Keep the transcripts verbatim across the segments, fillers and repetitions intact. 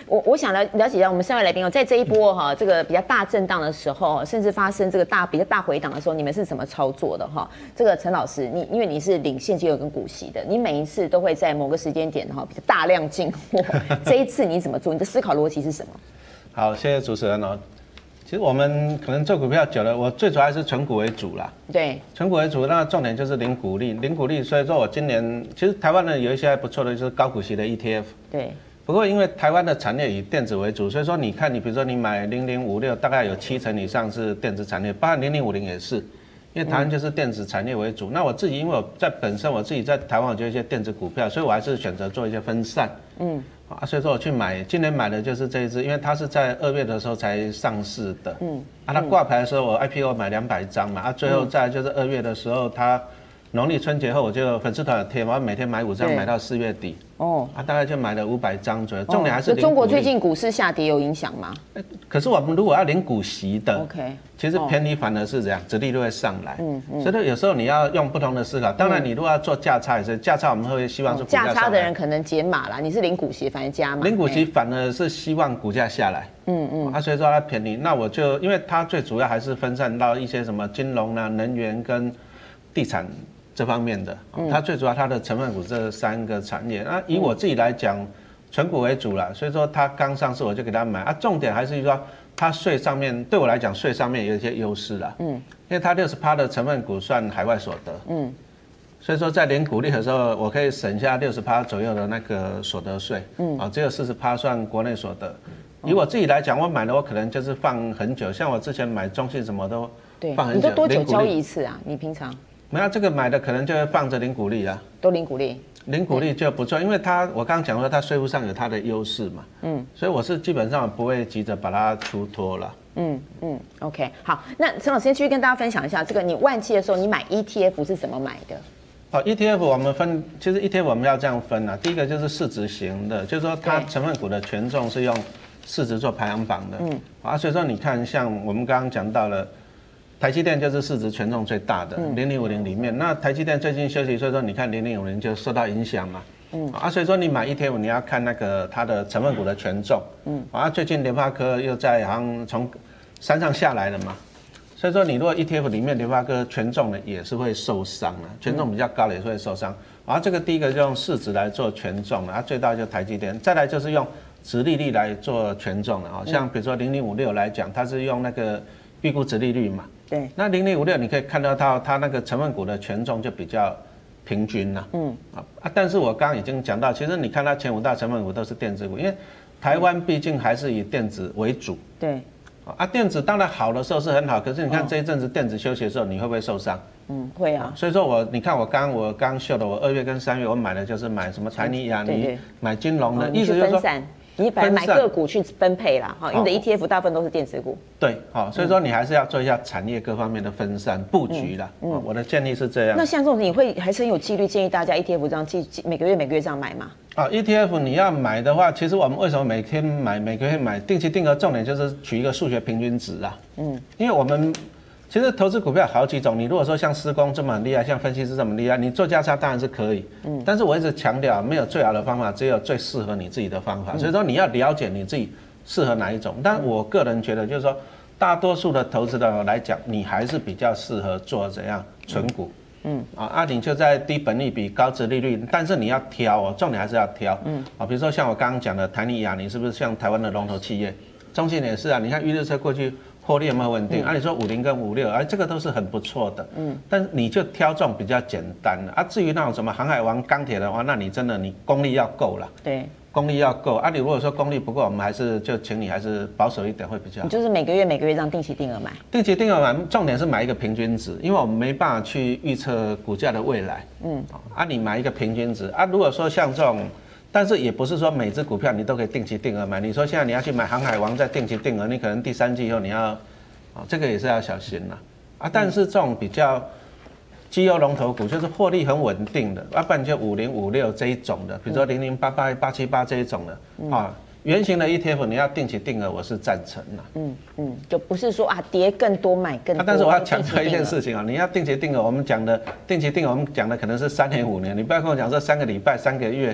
我我想了了解一下我们三位来宾哦，在这一波哈这个比较大震荡的时候，甚至发生这个大比较大回档的时候，你们是怎么操作的哈？这个陈老师，你因为你是领现金流跟股息的，你每一次都会在某个时间点哈比较大量进货，这一次你怎么做？你的思考逻辑是什么？ 好，谢谢主持人哦。其实我们可能做股票久了，我最主要还是存股为主啦。 对， 存股为主，那重点就是零股利，零股利。所以说我今年其实台湾呢有一些还不错的，就是高股息的 E T F。 对。 不过因为台湾的产业以电子为主，所以说你看，你比如说你买零零五六，大概有七成以上是电子产业，包含零零五零也是，因为台湾就是电子产业为主。嗯、那我自己因为我在本身我自己在台湾我就有一些电子股票，所以我还是选择做一些分散。嗯。啊，所以说我去买，今年买的就是这一支，因为它是在二月的时候才上市的。嗯。啊，它挂牌的时候我 I P O 买两百张嘛，啊，最后再就是二月的时候，它农历春节后我就粉丝团有贴嘛，我每天买五张，买到四月底。哦。啊，大概就买了五百张左右。重点还是零股利。中国最近股市下跌有影响吗？ 可是我们如果要领股息的 ，OK， 其实便宜反而是这样，殖利率会上来。嗯嗯。所以有时候你要用不同的思考。当然，你如果要做价差也是，价差我们会希望是股价上来。 价差的人可能减码啦，你是领股息反而加码。 领股息反而是希望股价下来。嗯嗯。啊，所以说它便宜，那我就因为它最主要还是分散到一些什么金融啊、能源跟地产这方面的。嗯。它最主要它的成分股这三个产业。那以我自己来讲，存股为主啦，所以说它刚上市我就给它买啊。重点还是说它税上面对我来讲税上面有一些优势啦。嗯。因为它六十趴的成分股算海外所得。嗯。所以说在领股利的时候，我可以省下六十趴左右的那个所得税。嗯。啊，只有四十趴算国内所得。以我自己来讲，我买的我可能就是放很久，像我之前买中信什么都放很久。 你都多久交易一次啊？你平常？ 没有这个买的可能就会放着领股利啊。 都领股利。 领股利就不错，因为它我刚刚讲说它税务上有它的优势嘛。嗯。所以我是基本上不会急着把它出脱了。 嗯嗯 ，OK， 好，那陈老师先继续跟大家分享一下，这个你万期的时候你买 E T F 是怎么买的？ 哦 ，E T F 我们分，其实 E T F 我们要这样分啊。第一个就是市值型的，就是说它成分股的权重是用市值做排行榜的。嗯。啊，所以说你看，像我们刚刚讲到了，台积电就是市值权重最大的，零零五零里面。那台积电最近休息，所以说你看零零五零就受到影响嘛。嗯。啊，所以说你买 E T F 你要看那个它的成分股的权重。嗯。啊，最近联发科又在好像从山上下来了嘛。所以说，你如果 E T F 里面联发科权重呢，也是会受伤啊，权重比较高的也是会受伤。然后这个第一个就用市值来做权重了，它最大就是台积电，再来就是用殖利率来做权重了啊。像比如说零零五六来讲，它是用那个预估殖利率嘛。 对。 那零零五六你可以看到它它那个成分股的权重就比较平均了。嗯。啊，但是我刚刚已经讲到，其实你看它前五大成分股都是电子股，因为台湾毕竟还是以电子为主。 对。 啊，电子当然好的时候是很好，可是你看这一阵子电子休息的时候，你会不会受伤？ 嗯，会啊。 所以说我，你看我刚我刚秀的，我二月跟三月我买的就是买什么台泥、亚泥，买金融的， 意思就是说你本来买个股去分配啦，哈，因为你的 E T F 大部分都是电子股。 对，好，所以说你还是要做一下产业各方面的分散布局啦。嗯，我的建议是这样。 那像这种你会还是很有纪律建议大家 E T F 这样记每个月每个月这样买吗？ 啊 ，E T F 你要买的话，其实我们为什么每天买、每个月买定期定额？重点就是取一个数学平均值啊。嗯，因为我们其实投资股票好几种，你如果说像施工这么厉害，像分析师这么厉害，你做价差当然是可以。嗯，但是我一直强调，没有最好的方法，只有最适合你自己的方法。所以说你要了解你自己适合哪一种。但我个人觉得，就是说大多数的投资的来讲，你还是比较适合做怎样存股。嗯啊，啊你就在低本益比、高殖利率，但是你要挑哦，重点还是要挑。嗯啊，比如说像我刚刚讲的台泥、亚泥，是不是像台湾的龙头企业？中信也是啊，你看预热车过去获利有没有稳定？按理说五零跟五六，哎，这个都是很不错的。嗯，但是你就挑这种比较简单的啊。至于那种什么航海王、钢铁的话，那你真的你功力要够了。 对。 功力要够啊！你如果说功力不够，我们还是就请你还是保守一点会比较好。 你就是每个月每个月这样定期定额买。 定期定额买，重点是买一个平均值，因为我们没办法去预测股价的未来。嗯。啊，你买一个平均值啊。如果说像这种，但是也不是说每只股票你都可以定期定额买。你说现在你要去买航海王再定期定额，你可能第三季以后你要，啊，这个也是要小心啦。啊，但是这种比较绩优龙头股就是获利很稳定的，要不然就五零五六这一种的，比如说零零八八八七八这一种的，啊，原型的 E T F 你要定期定额，我是赞成的。嗯嗯，就不是说啊跌更多买更多。 但是我要强调一件事情啊，你要定期定额，我们讲的定期定额，我们讲的可能是三年五年，你不要跟我讲说三个礼拜、三个月，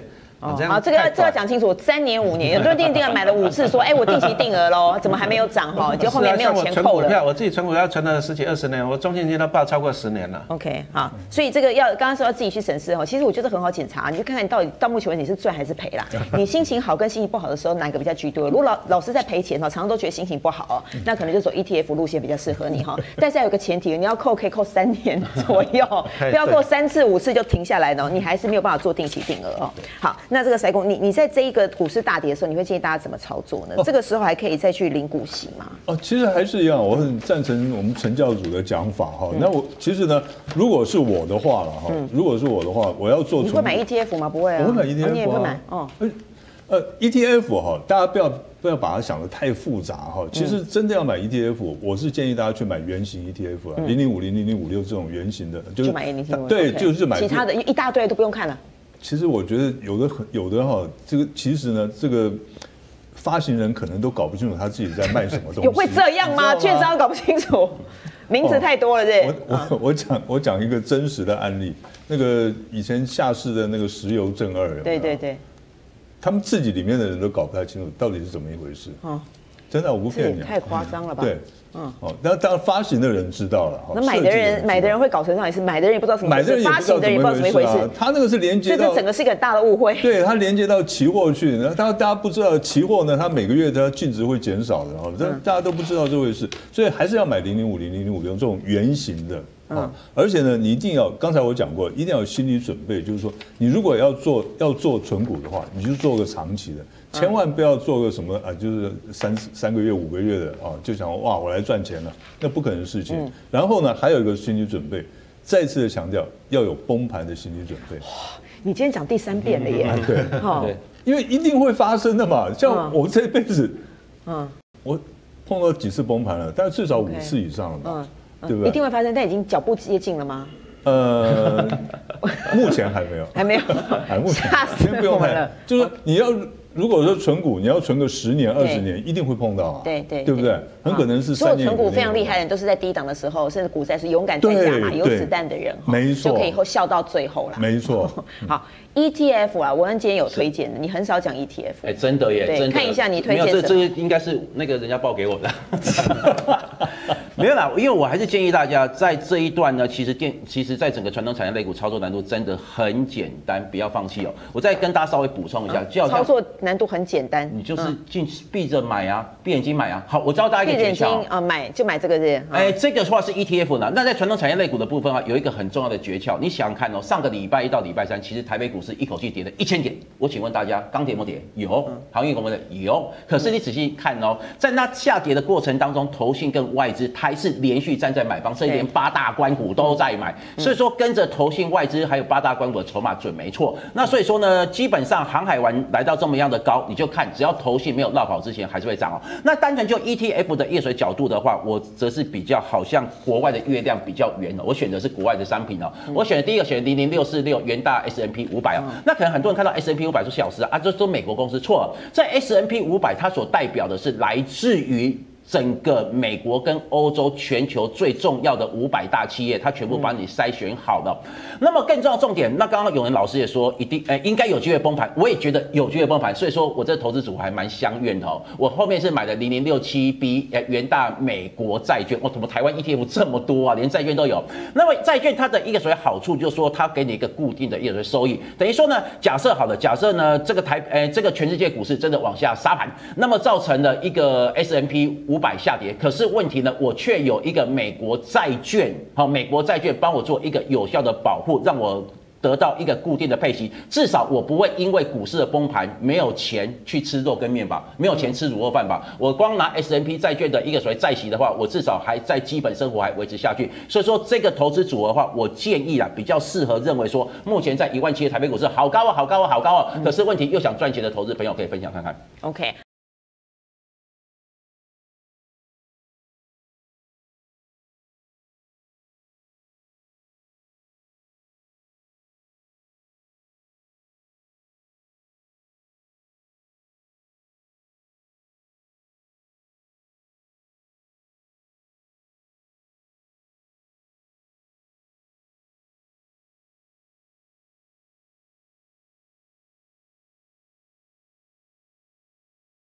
哦，好，这个这要讲清楚，三年五年，有的人定期定额买了五次，说，哎，我定期定额喽，怎么还没有涨哈？就后面没有钱扣了。 我自己存股票存了十几二十年，我中信金都报超过十年了。 OK， 好，所以这个要刚刚说要自己去审视哈，其实我觉得很好检查，你就看看你到底到目前为止你是赚还是赔啦。你心情好跟心情不好的时候哪个比较居多？如果老老是在赔钱哈，常常都觉得心情不好哦，那可能就走 E T F 路线比较适合你哈。但是要有个前提，你要扣可以扣三年左右，不要扣三次五次就停下来呢，你还是没有办法做定期定额哦。好，那这个塞公，你你在这一个股市大跌的时候，你会建议大家怎么操作呢？哦、这个时候还可以再去领股息吗？ 哦，其实还是一样，我很赞成我们陈教主的讲法哈。嗯、那我其实呢，如果是我的话了哈，嗯、如果是我的话，我要做。 你会买 E T F 吗？不会啊， 我会买 E T F 啊， 你也会买哦。 呃 ，E T F 哈，大家不要不要把它想得太复杂哈。其实真的要买 E T F， 我是建议大家去买原型 E T F 啊，零零五零零零五六这种原型的， 就是买零零五。 对，就是买其他的一大堆都不用看了。 其实我觉得有的很有的哈，这个其实呢，这个发行人可能都搞不清楚他自己在卖什么东西。 有会这样吗？券商搞不清楚，名字太多了，对。 我我我讲我讲一个真实的案例，那个以前下市的那个石油正二， 对对对， 他们自己里面的人都搞不太清楚到底是怎么一回事。哦，真的我不骗你， 太夸张了吧？ 对。嗯，哦，那当然发行的人知道了， 那买的人买的人会搞成这样也是，买的人也不知道什么回事，发行的人也不知道怎么一回事。 他那个是连接到， 这整个是一个很大的误会。 对，他连接到期货去，然后大家不知道期货呢，它每个月它净值会减少的哦，这大家都不知道这回事，所以还是要买零零五零零零五六这种原型的。啊，而且呢，你一定要，刚才我讲过，一定要有心理准备，就是说，你如果要做要做存股的话，你就做个长期的，千万不要做个什么啊，就是三三个月、五个月的啊，就想哇，我来赚钱了，那不可能的事情。然后呢，还有一个心理准备，再次的强调，要有崩盘的心理准备。哇， 你今天讲第三遍了耶！ 对，对，因为一定会发生的嘛。像我这辈子，嗯，我碰到几次崩盘了，但是至少五次以上了嘛。对不对？ 一定会发生，但已经脚步接近了吗？ 呃，目前还没有， 还没有， 还目前先不用看，就是你要如果说存股，你要存个十年、二十年，一定会碰到啊， 对对， 对不对？很可能是三年。 所有存股非常厉害的人，都是在低档的时候，甚至股灾是勇敢再加码、有子弹的人， 没错， 就可以后笑到最后了。 没错。 好 ，E T F 啊，文恩今天有推荐的，你很少讲 E T F， 哎，真的耶，真的。 看一下你推荐什么？ 没有，这这个应该是那个人家报给我的。没有啦，因为我还是建议大家在这一段呢，其实电，其实在整个传统产业类股操作难度真的很简单，不要放弃哦。我再跟大家稍微补充一下，就操作难度很简单， 你就是进闭着买啊，闭眼睛买啊。好，我教大家一个诀窍啊，买就买这个是。 哎，这个话是 E T F 呢。那在传统产业类股的部分啊，有一个很重要的诀窍，你想想看哦，上个礼拜一到礼拜三，其实台北股市一口气跌了一千点。我请问大家，钢铁有没有跌？有，航运有没有跌？有。可是你仔细看哦，在那下跌的过程当中，投信跟外资还是连续站在买方，甚至连八大关股都在买。所以说，跟着投信、外资还有八大关股的筹码准没错。那所以说呢，基本上航海王来到这么样的高，你就看只要投信没有绕跑之前，还是会涨哦。那单纯就 E T F 的业水角度的话，我则是比较好像国外的月亮比较圆哦，我选的是国外的商品哦。我选的第一个选零零六四六元大 S and P 五百哦。那可能很多人看到 S and P 五百说小时啊，这都美国公司错了。在 S and P 五百，它所代表的是来自于整个美国跟欧洲全球最重要的五百大企业，它全部帮你筛选好了。嗯、那么更重要的重点，那刚刚永仁老师也说，一定呃应该有机会崩盘，我也觉得有机会崩盘，所以说我这投资组还蛮相愿的哦。我后面是买的零零六七 B 呃元大美国债券，哦，怎么台湾 E T F 这么多啊，连债券都有。那么债券它的一个所谓好处就是说，它给你一个固定的一个所谓收益，等于说呢，假设好了，假设呢这个台呃这个全世界股市真的往下杀盘，那么造成了一个 S and P 五百下跌，可是问题呢，我却有一个美国债券，好，美国债券帮我做一个有效的保护，让我得到一个固定的配息，至少我不会因为股市的崩盘没有钱去吃肉跟面吧，没有钱吃卤肉饭吧。我光拿 S and P 债券的一个所谓债息的话，我至少还在基本生活还维持下去。所以说这个投资组合的话，我建议啊，比较适合认为说，目前在一万七的台北股市好高啊，好高啊，好高啊。可是问题又想赚钱的投资朋友可以分享看看。 OK，